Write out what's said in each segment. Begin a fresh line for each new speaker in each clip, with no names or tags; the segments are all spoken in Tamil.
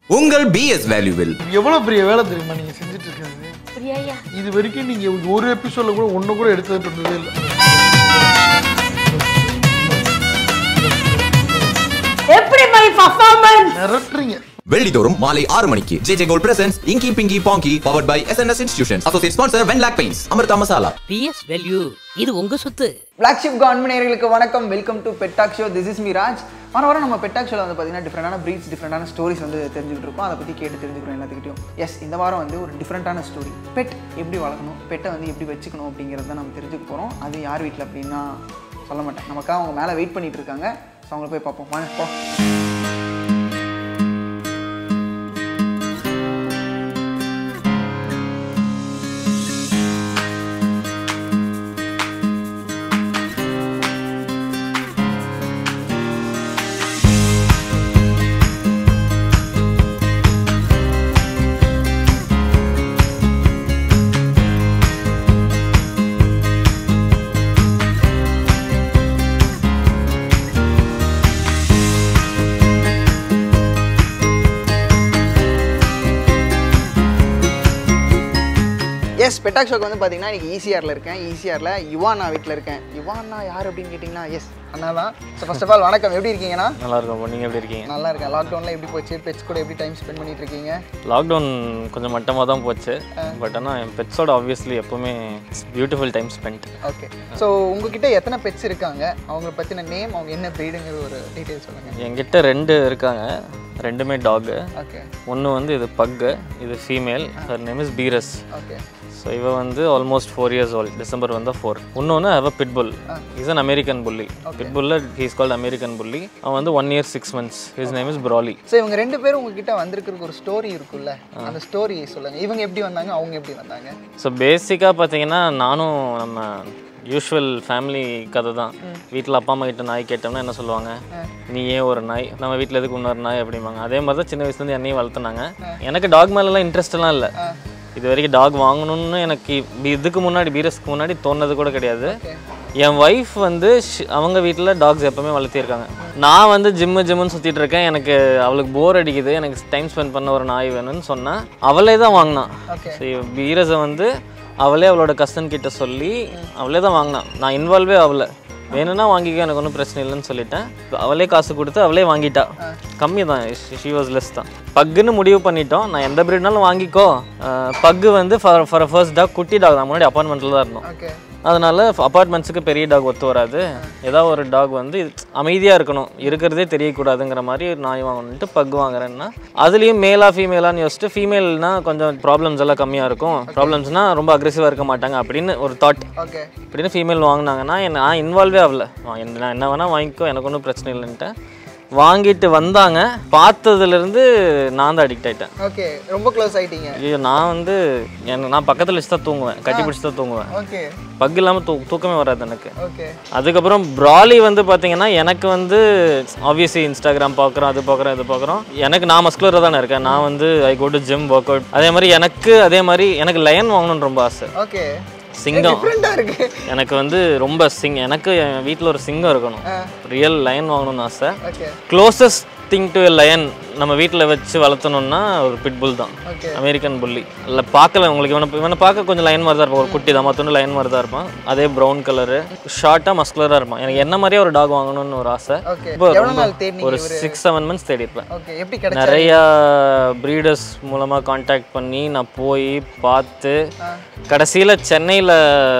உங்கள் BS வேல்யூவில்
எவ்வளவு பெரிய வேலை தெரியுமா நீங்க செஞ்சுட்டு இருக்கீங்க?
பிரியாயா
இது வரைக்கும் நீங்க ஒரு எபிசோட்ல கூட ஒண்ணு கூட எடுத்தது இல்ல.
எப்படி மை பெர்ஃபார்மன்ஸ்
மிரட்டுறீங்க.
வெள்ளிதோறும் மாலை 6 மணிக்கு JJ Gold presents Inky Pinky Ponky powered by SNS Institutions. Associate sponsor When Lack Paints. Amirtha masala.
BS value இது உங்க சொத்து.
Blacksheep Go அன்பனேயர்களுக்கு வணக்கம். Welcome to pet talk show. This is me Raj. வாரம் நம்ம பெட் டாக் ஷோல வந்து பார்த்தீங்கன்னா டிஃப்ரெண்டான ப்ரீட்ஸ், டிஃப்ரெண்டான ஸ்டோரிஸ் வந்து தெரிஞ்சுக்கிட்டு இருக்கோம். அதை பற்றி கேட்டு தெரிஞ்சுக்கிறோம் எல்லாத்துக்கிட்டையும். எஸ், இந்த வாரம் வந்து ஒரு டிஃப்ரெண்டான ஸ்டோரி. பெட் எப்படி வளர்க்கணும், பெட்டை வந்து எப்படி வச்சுக்கணும் அப்படிங்கிறத நம்ம தெரிஞ்சுக்க போகிறோம். அது யார் வீட்டில் அப்படின்னா சொல்ல மாட்டேன். நமக்காக அவங்க மேலே வெயிட் பண்ணிட்டு இருக்காங்க. ஸோ அவங்கள போய் பார்ப்போம். வாங்க போ. எஸ், பெட்டாக் ஷோக்கு வந்து பார்த்தீங்கன்னா இன்றைக்கி ஈசிஆரில் இருக்கேன். ஈசிஆரில் யுவானா வீட்டில் இருக்கேன். யுவானா யார் அப்படின்னு கேட்டிங்கன்னா எஸ் அண்ணா தான். ஸோ ஃபர்ஸ்ட் ஆஃப் ஆல் வணக்கம். எப்படி இருக்கீங்கண்ணா?
நல்லா இருக்கும். நீங்கள் எப்படி இருக்கீங்க?
நல்லா இருக்கேன். லாக்டவுனில் எப்படி போச்சு? பெட்ஸ் கூட எப்படி டைம் ஸ்பெண்ட் பண்ணிட்டு இருக்கீங்க?
லாக்டவுன் கொஞ்சம் மட்டமாக தான் போச்சு. பட் ஆனால் என் பெட்ஸோட ஆப்வியஸ்லி எப்போவுமே beautiful time spend.
Okay. So உங்ககிட்ட எத்தனை பெட்ஸ் இருக்காங்க? அவங்கள பற்றின நேம், அவங்க என்ன ப்ரீடுங்கிற ஒரு டீட்டெயில் சொல்லுங்கள்.
என்கிட்ட 2 இருக்காங்க. ரெண்டுமே டாகு.
ஓகே.
ஒன்று வந்து இது பக்கு, இது female. Her name is Piers.
Okay.
So இவ வந்து ஆல்மோஸ்ட் 4 years old. டிசம்பர் வந்து 4. இன்னொன்று have a pitbull. Is an American bully. பிட்புல்ல ஹீஸ் கால்ட் அமெரிக்கன் புல்லி. அவன் வந்து 1 year 6 months. His name is Brawley.
So இவங்க 2 பேரும் உங்ககிட்ட வந்திருக்கிறதுக்கு ஒரு ஸ்டோரி இருக்குல்ல, அந்த ஸ்டோரி சொல்லுங்கள். இவங்க எப்படி வந்தாங்க, அவங்க எப்படி வந்தாங்க?
ஸோ பேசிக்காக பார்த்தீங்கன்னா நானும் நம்ம யூஸ்வல் ஃபேமிலி கதை தான். வீட்டில் அப்பா அம்மா கிட்ட நாய் கேட்டோம்னா என்ன சொல்லுவாங்க, நீ ஏன் ஒரு நாய், நம்ம வீட்டில் எதுக்கு இன்னொரு நாய் அப்படிம்பாங்க. அதே மாதிரி தான் சின்ன வயசுலேருந்து என்னையும் வளர்த்துனாங்க. எனக்கு டாக் மேலெலாம் இன்ட்ரெஸ்ட்லாம் இல்லை. இது வரைக்கும் டாக் வாங்கணும்னு எனக்கு இதுக்கு முன்னாடி, பீரஸ்க்கு முன்னாடி தோணுது கூட கிடையாது. என் ஒய்ஃப் வந்து அவங்க வீட்டில் டாக்ஸ் எப்போவுமே வளர்த்திருக்காங்க. நான் வந்து ஜிம்முன்னு சுற்றிட்டு இருக்கேன். எனக்கு அவளுக்கு போர் அடிக்குது, எனக்கு டைம் ஸ்பெண்ட் பண்ண ஒரு நாய் வேணும்னு சொன்னால் அவளே தான் வாங்கினான். ஸோ பீரஸை வந்து அவளே அவளோட கசன் கிட்ட சொல்லி அவளே தான் வாங்கினான். நான் இன்வால்வே ஆகலை. வேணும்னா வாங்கிக்க, எனக்கு ஒன்றும் பிரச்சனை இல்லைன்னு சொல்லிட்டேன். அவளே காசு கொடுத்து அவளே வாங்கிட்டா. கம்மி தான், ஷி வாஸ் லெஸ் தான். பக்குன்னு முடிவு பண்ணிட்டோம். நான் எந்த ப்ரீட்னாலும் வாங்கிக்கோ. பக்கு வந்து ஃபார் ஃபர்ஸ்ட் டாக் குட்டி டாக் தான். முன்னாடி அப்பார்ட்மெண்ட்டில் தான் இருந்தோம். அதனால அப்பார்ட்மெண்ட்ஸுக்கு பெரிய டாக் ஒத்து வராது. ஏதாவது ஒரு டாக் வந்து அமைதியாக இருக்கணும், இருக்கிறதே தெரியக்கூடாதுங்கிற மாதிரி நாய் வாங்கணுன்ட்டு பக் வாங்குறேன்னா, அதுலேயும் மேலா ஃபீமேலான்னு யோசிச்சுட்டு, ஃபீமேல்னா கொஞ்சம் ப்ராப்ளம்ஸ் எல்லாம் கம்மியாக இருக்கும், ப்ராப்ளம்ஸ்னால் ரொம்ப அக்ரெசிவாக இருக்க மாட்டாங்க அப்படின்னு ஒரு தாட். அப்படின்னு ஃபீமேல் வாங்கினாங்கன்னா நான் இன்வால்வே ஆகலை. நான் என்ன வேணால் வாங்கிக்கோ, எனக்கு ஒன்றும் பிரச்சனை இல்லைன்ட்டு வாங்கிட்டு வந்தாங்க. பார்த்ததுலேருந்து நான் தான் அடிக்ட் ஆகிட்டேன்.
ஓகே. ரொம்ப க்ளோஸ் ஆகிட்டீங்க? ஐயோ,
நான் வந்து நான் பக்கத்தில் வச்சு தான் தூங்குவேன், கட்டி பிடிச்சி தான் தூங்குவேன்.
ஓகே.
பக் இல்லாமல் தூக்கமே வராது எனக்கு.
ஓகே.
அதுக்கப்புறம் ப்ராலி வந்து பார்த்தீங்கன்னா எனக்கு வந்து ஆப்வியஸ்லி இன்ஸ்டாகிராம் பார்க்குறோம், அது பார்க்குறோம், இது பார்க்குறோம். எனக்கு நான் மஸ்குலராக தானே இருக்கேன். நான் வந்து I go to gym, work out. அதே மாதிரி எனக்கு லயன் வாங்கணும்னு ரொம்ப ஆசை.
ஓகே.
சிங்கம் எனக்கு வந்து ரொம்ப எனக்கு என் வீட்டில் ஒரு சிங்கம் இருக்கணும். ரியல் லயன் வாங்கணும்னு ஆசை. க்ளோசஸ்ட் திங் டு லயன் நம்ம வீட்டில் வச்சு வளர்த்தணும்னா ஒரு பிட்புல் தான், அமெரிக்கன் புல்லி. இல்லை பார்க்கல உங்களுக்கு, இவனை பார்க்க கொஞ்சம் லைன் மாதிரி தான் இருப்பான். ஒரு குட்டி தான், மற்றொன்று லைன் மாதிரி தான் இருப்பான். அதே ப்ரௌன் கலரு, ஷார்ட்டாக மஸ்குலராக இருப்பான். எனக்கு என்ன மாதிரியே ஒரு டாக் வாங்கணும்னு ஒரு ஆசை. இப்போ ஒரு 6-7 months தேடி இருப்பேன். நிறையா ப்ரீடர்ஸ் மூலமாக கான்டாக்ட் பண்ணி நான் போய் பார்த்து கடைசியில் சென்னையில்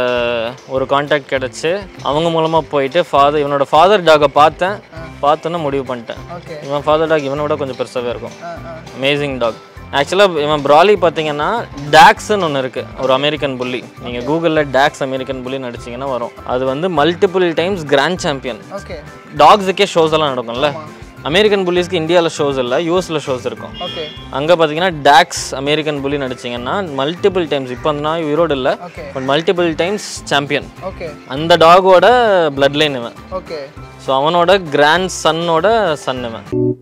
ஒரு கான்டாக்ட் கிடச்சி அவங்க மூலமாக போயிட்டு இவனோட ஃபாதர் டாகை பார்த்தோன்னு முடிவு பண்ணிட்டேன். இவன் ஃபாதர் டாக் இவனோட கொஞ்சம் பெருசாகவே இருக்கும். Amazing dog. ஆக்சுவலாக இவன் ப்ராலி பார்த்தீங்கன்னா டாக்ஸ்ன்னு ஒன்று இருக்குது, ஒரு அமெரிக்கன் புல்லி. நீங்கள் கூகுளில் டாக்ஸ் அமெரிக்கன் புல்லின்னு அடிச்சிங்கன்னா வரும். அது வந்து மல்டிபிள் டைம்ஸ் கிராண்ட் சாம்பியன். டாக்ஸுக்கே ஷோஸ் எல்லாம் நடக்கும்ல. அமெரிக்கன் புல்லிஸ்க்கு இந்தியாவில் ஷோஸ் இல்லை, யூஎஸில் ஷோஸ் இருக்கும். அங்கே பார்த்தீங்கன்னா டாக்ஸ் அமெரிக்கன் புல்லி நடிச்சிங்கன்னா மல்டிபிள் டைம்ஸ், இப்போ அந்த நாய் உயிரோடு இல்லை, பட் மல்டிபிள் டைம்ஸ் சாம்பியன். அந்த டாகோட பிளட் லைன் இவன். ஸோ அவனோட கிராண்ட் சன்னோட சன் இவன்.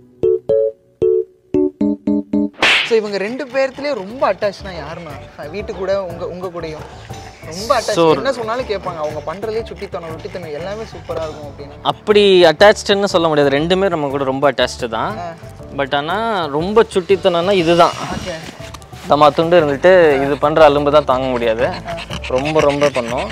ஸோ இவங்க 2 பேர்த்துலேயே ரொம்ப அட்டாச்னா யாருன்னா வீட்டு கூட உங்க கூடயும் ரொம்ப அட்டாச். என்ன சொன்னாலும் கேட்பாங்க. அவங்க பண்றதே சுட்டித்தனம் எல்லாமே சூப்பரா இருக்கும் அப்படினா.
அப்படி அட்டாச்ட்னு சொல்ல முடியாது. ரெண்டுமே நம்ம கூட ரொம்ப அட்டாச்ட் தான். பட் ஆனால் ரொம்ப சுட்டித்தனம்னா இதுதான்
ஓகே
தம்மா துண்டு இருந்துட்டு இது பண்ணுற அலும்பு தான் தாங்க முடியாது, ரொம்ப ரொம்ப பண்ணும்.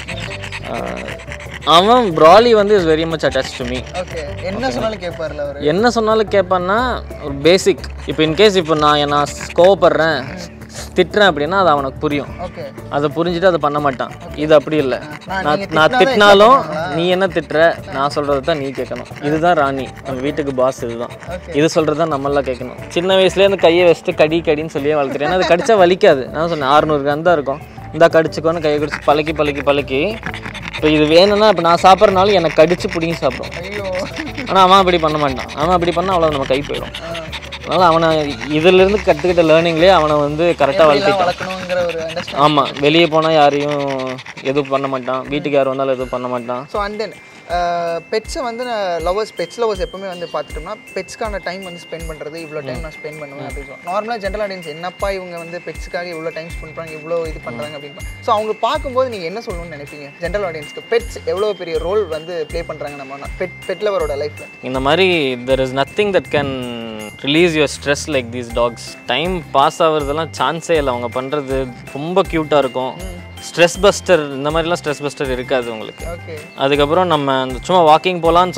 அவன் ப்ராலி வந்து is very much attach to me.
Okay என்ன சொன்னாலும் கேட்பார்ல அவர்?
என்ன சொன்னாலும் கேட்பான்னா ஒரு பேசிக். இப்போ இன்கேஸ் இப்போ நான் கோவப்படுறேன் திட்டுறேன் அப்படின்னா அது அவனுக்கு புரியும்,
ஓகே
அதை புரிஞ்சுட்டு அதை பண்ண மாட்டான். இது அப்படி இல்லை, நான் திட்டினாலும் நீ என்ன திட்டுற, நான் சொல்கிறது தான் நீ கேட்கணும். இதுதான் ராணி, நம்ம வீட்டுக்கு பாஸ். இதுதான், இது சொல்கிறது தான் நம்மளாம் கேட்கணும். சின்ன வயசுலேயே அந்த கையை வச்சுட்டு கடின்னு சொல்லியே வளர்த்துறேன். ஏன்னா அது கடிச்சா வலிக்காது. நான் சொன்னேன் 600 கிராம் தான் இருக்கும், இந்த கடிச்சுக்கோன்னு கையை கடிச்சு பழக்கி இப்போ இது வேணும்னா இப்போ நான் சாப்பிட்றனாலும் எனக்கு கடிச்சு பிடிங்கி சாப்பிடும். ஆனால் அவன் அப்படி பண்ண மாட்டான். அவன் அப்படி பண்ணால் அவ்வளோ நம்ம கை போயிடும். அதனால் அவனை இதிலிருந்து கற்றுக்கிட்ட லேர்னிங்லேயே அவனை வந்து கரெக்டாக வளர்த்திட்டான். ஆமாம், வெளியே போனால் யாரையும் எதுவும் பண்ண மாட்டான், வீட்டுக்கு யார் வந்தாலும் எதுவும் பண்ண மாட்டான்.
ஸோ அண்ட் தென் பெட்ஸை வந்து பெட்ஸ் லவர்ஸ் எப்பவுமே வந்து பார்த்துட்டோம்னா பெட்ஸ்க்கான டைம் வந்து ஸ்பெண்ட் பண்ணுறது, இவ்வளோ டைம் நான் ஸ்பெண்ட் பண்ணுவேன் அப்படின்னு சொல்லுவோம். நார்மலாக ஜென்ரல் ஆடியன்ஸ் என்னப்பா இவங்க வந்து பெட்ஸுக்காக இவ்வளோ டைம் ஸ்பெண்ட் பண்ணுறாங்க, இவ்வளோ இது பண்ணுறாங்க அப்படின்னு. ஸோ அவங்க பார்க்கும்போது நீங்கள் என்ன சொல்லணும்னு நினைப்பீங்க? ஜென்ரல் ஆடியன்ஸ்க்கு பெட்ஸ் எவ்வளோ பெரிய ரோல் வந்து ப்ளே பண்ணுறாங்க நம்ம பெட் லவரோட லைஃப்பில்?
இந்த மாதிரி there is nothing that can release your stress like these dogs. Time pass ஆகுறதெல்லாம் சான்ஸே இல்லை. அவங்க பண்ணுறது ரொம்ப க்யூட்டாக இருக்கும். ஸ்ட்ரெஸ் பஸ்டர் இந்த மாதிரிலாம் ஸ்ட்ரெஸ் பஸ்டர் இருக்காது உங்களுக்கு. அதுக்கப்புறம் நம்ம அந்த சும்மா வாக்கிங் போகலான்னு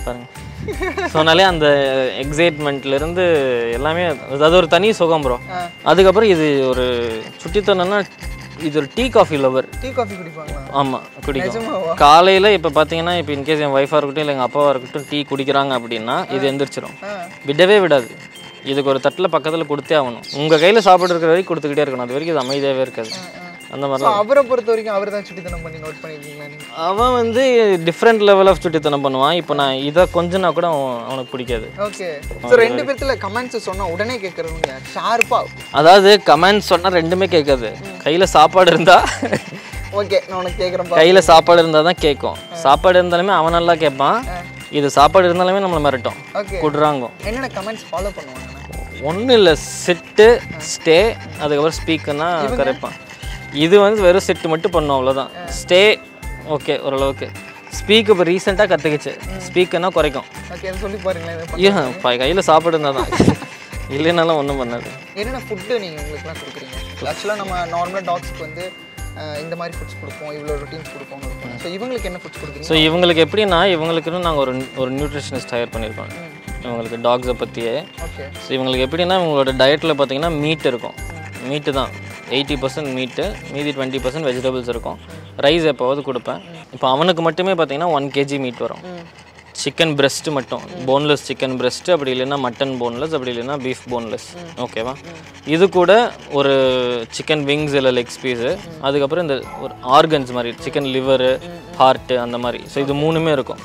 சொன்னாலே அந்த எக்ஸைட்மெண்ட்லேருந்து எல்லாமே அது ஒரு தனி சுகம் ப்ரோ. அதுக்கப்புறம் இது ஒரு சுட்டித்தனம்னா இது ஒரு tea coffee lover.
Tea coffee குடிப்பாங்களா?
ஆமாம், குடிக்கும். காலையில் இப்போ பார்த்தீங்கன்னா இப்போ இன்கேஸ் என் ஒய்ஃபாக இருக்கட்டும் இல்லை எங்கள் அப்பாவாக இருக்கட்டும் டீ குடிக்கிறாங்க அப்படின்னா இது எந்திரிச்சிடும், விடவே விடாது. இதுக்கு ஒரு தட்டில் பக்கத்தில் கொடுத்தே ஆகணும். உங்கள் கையில் சாப்பிட்டு இருக்கிற வரைக்கும் கொடுத்துக்கிட்டே இருக்கணும், அது வரைக்கும் இது அமைதியாகவே இருக்காது. அந்த மாதிரி
அவரை பொறுத்த வரைக்கும் அவர் தான் சுட்டித்தனம் பண்ணி நோட் பண்ணியிருக்கீங்களா?
அவன் வந்து டிஃப்ரெண்ட் லெவல் ஆஃப் சுட்டித்தனம் பண்ணுவான். இப்போ நான் இதை கொஞ்சம்னா கூட அவனுக்கு பிடிக்காது.
ஓகே, ஸோ 2 பேர்த்துல கமெண்ட்ஸ் சொன்னால் உடனே கேட்குறவங்க ஷார்ப்பாக.
அதாவது கமெண்ட்ஸ் சொன்னால் ரெண்டுமே கேட்காது. கையில் சாப்பாடு இருந்தால்
ஓகே நான் உனக்கு கேட்குறேன்.
கையில் சாப்பாடு இருந்தால் தான் கேட்கும். சாப்பாடு இருந்தாலுமே அவன் நல்லா கேட்பான். இது சாப்பாடு இருந்தாலுமே நம்மளை மிரட்டும், கொடுறாங்க.
என்னென்ன கமெண்ட்ஸ் ஃபாலோ பண்ணுவாங்க?
ஒன்றும் இல்லை, சிட்டு, ஸ்டே, அதுக்கப்புறம் ஸ்பீக்குன்னா கரைப்பான். இது வந்து வெறும் செட்டு மட்டும் பண்ணும், அவ்வளோதான். ஸ்டே ஓகே ஓரளவுக்கு. ஸ்பீக் இப்போ ரீசெண்டாக கற்றுக்கிச்சு. ஸ்பீக்குன்னா குறைக்கும்.
சொல்லி பாருங்களேன்.
கையில் சாப்பாடு இருந்தால் தான், இல்லைனாலும் ஒன்றும் பண்ணாது.
என்னென்ன ஃபுட்டு நீங்கள் உங்களுக்குலாம் கொடுக்குறீங்க? ஆக்சுவலாக நம்ம நார்மலாக டாக்ஸுக்கு வந்து இந்த மாதிரி ஃபுட்ஸ் கொடுப்போம், இவ்வளோ ரொட்டீன்ஸ் கொடுப்போம். ஸோ இவங்களுக்கு என்ன ஃபுட்ஸ் கொடுக்குறீங்க?
ஸோ இவங்களுக்கு எப்படின்னா இவங்களுக்குன்னு நாங்கள் ஒரு நியூட்ரிஷனிஸ்ட் ஹையர் பண்ணியிருக்கோம் இவங்களுக்கு டாக்ஸை பற்றியே.
ஓகே,
ஸோ இவங்களுக்கு எப்படின்னா இவங்களோட டயட்டில் பார்த்தீங்கன்னா மீட் இருக்கும். மீட்டு தான் 80% மீட்டு, மீதி 20% வெஜிடபிள்ஸ் இருக்கும். ரைஸ் எப்போவாவது கொடுப்பேன். இப்போ அவனுக்கு மட்டுமே பார்த்தீங்கன்னா 1 kg மீட் வரும். சிக்கன் பிரெஸ்ட்டு மட்டும், போன்லெஸ் சிக்கன் பிரெஸ்ட்டு, அப்படி இல்லைன்னா மட்டன் போன்லெஸ், அப்படி இல்லைன்னா பீஃப் போன்லெஸ். ஓகேவா? இது கூட ஒரு சிக்கன் விங்ஸ் இல்லை லெக் பீஸு, அதுக்கப்புறம் இந்த ஒரு ஆர்கன்ஸ் மாதிரி சிக்கன் லிவரு, ஹார்ட்டு அந்த மாதிரி. ஸோ இது 3மே இருக்கும்.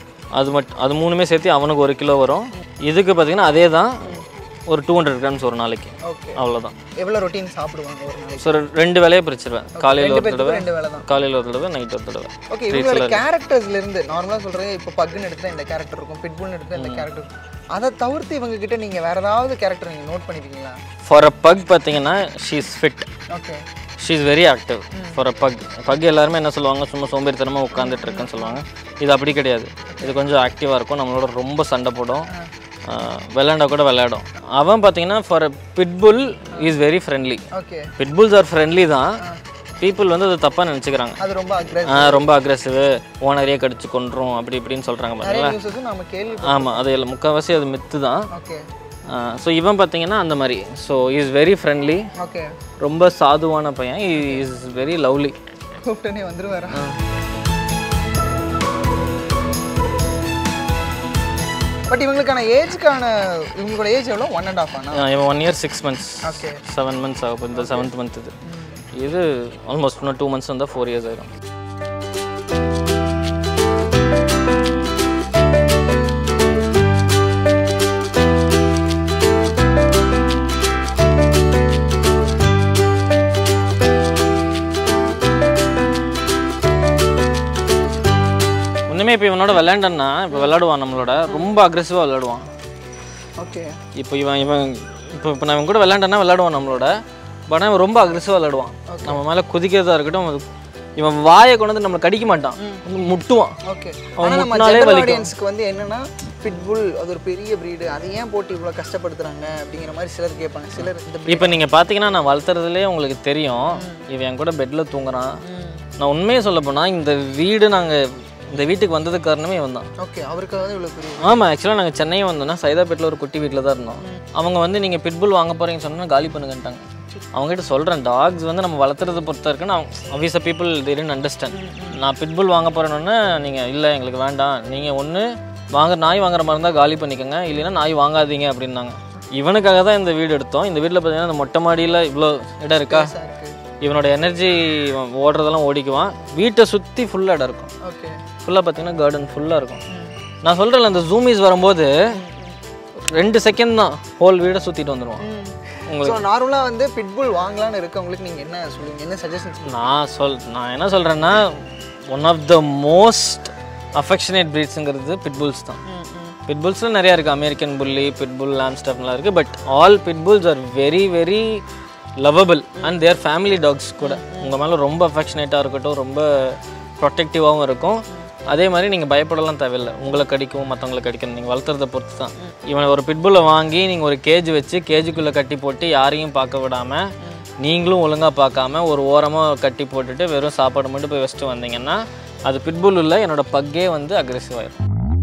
அது 3மே சேர்த்து அவனுக்கு 1 கிலோ வரும். இதுக்கு பார்த்தீங்கன்னா அதே தான், ஒரு 200 grams ஒரு நாளைக்கு. அவ்வளோதான்.
எவ்வளோ ரொட்டீன் சாப்பிடுவாங்க ஒரு நாளைக்கு?
ஸோ 2 வேலையை பிரிச்சிருவேன். காலையில் ஒரு தடவை, நைட் ஒரு தடவை.
ஓகே, இவங்களோட கேரக்டர்ஸ்லேருந்து நார்மலாக சொல்கிறேன். இப்போ பக்குன்னு எடுத்தால் இந்த கேரக்டர் இருக்கும், பிட்புல்னு எடுத்தால் இந்த கேரக்டர். அதை தவிர்த்து இவங்க கிட்ட நீங்கள் வேறு ஏதாவது கேரக்டர் நீங்கள் நோட் பண்ணியிருக்கீங்களா?
ஃபார் அ பக் பார்த்தீங்கன்னா she is fit.
Okay,
she is very active for a pug. எல்லாருமே என்ன சொல்லுவாங்க, சும்மா சோம்பேறித்தனமாக உட்காந்துட்டு இருக்குன்னு சொல்லுவாங்க. இது அப்படி கிடையாது. இது கொஞ்சம் ஆக்டிவாக இருக்கும், நம்மளோட ரொம்ப சண்டை போடும், விளையாண்டா கூட விளையாடும். அவன் பார்த்தீங்கன்னா for a pitbull is very friendly.
Okay,
pitbulls are friendly தான். பீப்புள் வந்து அது தப்பாக நினச்சிக்கிறாங்க.
அது ரொம்ப அக்ரெசிவ்,
ஓனரையே கடிச்சு கொண்டுரும் அப்படி இப்படின்னு சொல்கிறாங்க பார்த்தீங்களா? ஆமாம், அது எல்லாம் முக்கால்வாசி அது மித்து தான்.
ஓகே,
ஸோ இவன் பார்த்தீங்கன்னா அந்த மாதிரி. So is very friendly.
Okay,
ரொம்ப சாதுவான பையன். Is very lovely.
கூப்பிட்டனே வந்துருவாரா? பட் இவங்களுக்கான இவங்களோட ஏஜ் எவ்வளோ? 1.5 ஆனா?
இவன் 1 year 6 months.
ஓகே,
7 months ஆகும். இந்த 7th month இது ஆல்மோஸ்ட் இன்னும் 2 months வந்தால் 4 years ஆகிடும். ஒன்றுமே இப்போ இவனோட விளையாண்டன்னா இப்போ விளையாடுவான், நம்மளோட ரொம்ப அக்ரெசிவாக விளையாடுவான்.
ஓகே,
இப்போ இப்போ நான் இவன் கூட விளையாண்டன்னா விளையாடுவான் நம்மளோட. பட் அவன் ரொம்ப அக்ரெசிவாக விளையாடுவான். நம்ம மேலே குதிக்கிறதா இருக்கட்டும், அது இவன் வாயை கொண்டு வந்து நம்மளை கடிக்க மாட்டான், முட்டுவான்.
ஓகே,
அவன்
நம்ம
முட்டினாலே
ஜெனரல்
வலிக்கும்.
ஆடியன்ஸ்க்கு வந்து என்னன்னா பிட்புல் அது ஒரு பெரிய ப்ரீடு, அதை ஏன் போட்டு இவ்வளோ கஷ்டப்படுத்துறாங்க அப்படிங்கிற மாதிரி சிலர் கேட்பாங்க. சிலர்
இப்போ நீங்கள் பார்த்தீங்கன்னா நான் வளர்த்துறதுலேயே உங்களுக்கு தெரியும், இவன் என் கூட பெட்டில் தூங்குறான். நான் உண்மையை சொல்ல போனால் இந்த வீடு நாங்கள் இந்த வீட்டுக்கு வந்ததுக்கு காரணமே இவன் தான்.
ஓகே, அவருக்கு வந்து இவ்வளோ பெரிய.
ஆமாம், ஆக்சுவலாக நாங்கள் சென்னை வந்தோம்னா சைதாப்பேட்டில் ஒரு குட்டி வீட்டில் தான் இருந்தோம். அவங்க வந்து நீங்கள் பிட்புல் வாங்க போகிறீங்கன்னு சொன்னால் காலி பண்ணுங்கன்ட்டாங்க. அவங்ககிட்ட சொல்கிறேன், டாக்ஸ் வந்து நம்ம வளர்த்துறதை பொறுத்த இருக்குன்னு ஆப்வியஸாக பீப்புள் தே டிடன்ட் அண்டர்ஸ்டாண்ட். நான் பிட்புல் வாங்க போகிறேன்னொன்னே நீங்கள் இல்லை எங்களுக்கு வேண்டாம், நீங்கள் ஒன்று நாய் வாங்குற மாதிரி இருந்தால் காலி பண்ணிக்கோங்க, இல்லைன்னா நாய் வாங்காதீங்க அப்படின்னாங்க. இவனுக்காக தான் இந்த வீடு எடுத்தோம். இந்த வீட்டில் பார்த்தீங்கன்னா இந்த மொட்டை மாடியில் இவ்வளோ இடம் இருக்கா, இவனோட எனர்ஜி ஓடுறதெல்லாம் ஓடிக்குவான். வீட்டை சுற்றி ஃபுல்லாக இடம் இருக்கும்.
ஓகே,
ஃபுல்லாக பார்த்தீங்கன்னா கார்டன் ஃபுல்லாக இருக்கும். நான் சொல்கிறேன்ல, அந்த ஜூமிஸ் வரும்போது 2 செகண்ட் தான் ஹோல் வீடை சுற்றிட்டு வந்துடுவான்.
உங்களுக்கு நார்மலாக வந்து பிட்புல் வாங்கலான்னு இருக்கவங்களுக்கு நீங்கள் என்ன சொல்லுவீங்க, என்ன சஜஷன்ஸ்?
நான் என்ன சொல்கிறேன்னா, one of the most affectionate ப்ரீட்ஸுங்கிறது பிட்புல்ஸ் தான். பிட்புல்ஸில் நிறையா இருக்குது, அமெரிக்கன் புல்லி, பிட்புல், லாம்ஸ்டப்லாம் இருக்குது. But all pitbulls are very very lovable and their family dogs கூட. உங்கள் மேலே ரொம்ப அஃபெக்ஷனேட்டாக இருக்கட்டும், ரொம்ப ப்ரொடெக்டிவாகவும் இருக்கும். அதே மாதிரி நீங்கள் பயப்படலாம் தேவையில்லை, உங்களை கடிக்கும் மற்றவங்களை கடிக்கணும், நீங்கள் வளர்த்துறதை பொறுத்து தான். இவனை ஒரு பிட்புல்லை வாங்கி நீங்கள் ஒரு கேஜ் வச்சு கேஜுக்குள்ளே கட்டி போட்டு யாரையும் பார்க்க விடாமல், நீங்களும் ஒழுங்காக பார்க்காம ஒரு ஓரமாக கட்டி போட்டுட்டு வெறும் சாப்பாடு மட்டும் போய் வச்சுட்டு வந்தீங்கன்னா அது பிட்புல் இல்லை, என்னோடய பக்கே வந்து அக்ரெசிவ் ஆகிடும்.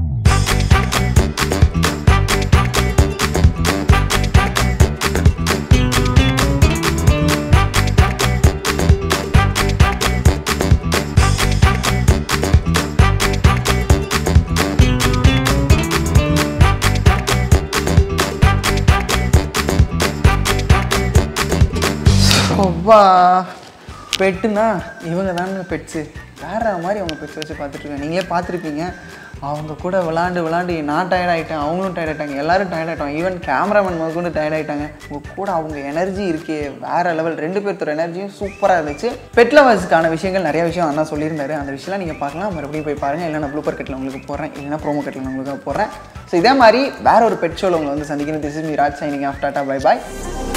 ஒவ்வா பெட்டுனா இவங்க தானே பெட்ஸு, வேற மாதிரி அவங்க பெட்ஸ் வச்சு பார்த்துட்ருக்காங்க. நீங்களே பார்த்துருப்பீங்க, அவங்க கூட விளாண்டு நான் டயர்ட் ஆகிட்டேன், அவங்களும் டயர்ட் ஆகிட்டாங்க, எல்லோரும் டயர்ட் ஆகிட்டாங்க, ஈவன் கேமராமேன் முதற்கொண்டு டயர்ட் ஆகிட்டாங்க. உங்கள் கூட அவங்க எனர்ஜி இருக்கே வேறு லெவல். 2 பேர்த்தோட எனர்ஜியும் சூப்பராக இருந்துச்சு. பெட் லவர்ஸ்க்கான விஷயங்கள் நிறைய விஷயம் அண்ணா சொல்லியிருந்தாரு. அந்த விஷயம்லாம் நீங்கள் பார்க்கலாம், மறுபடியும் போய் பாருங்கள். இல்லைனா ப்ளூப்பர் கட்டில் உங்களுக்கு போடுறேன், இல்லைனா ப்ரோமோ கட்டில் உங்களுக்கு போடுறேன். ஸோ இதே மாதிரி வேறு ஒரு பெட் ஷோவில் உங்களை வந்து சந்திக்கணும். This is me Raj, signing off. டாடா, பை பாய்.